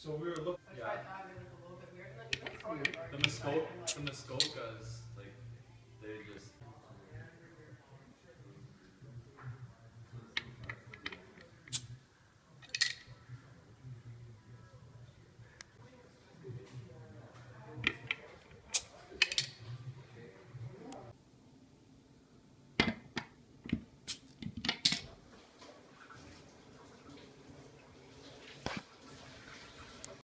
So we were looking. So I thought it was a little bit weird. Like, it looks The weird. Muskokas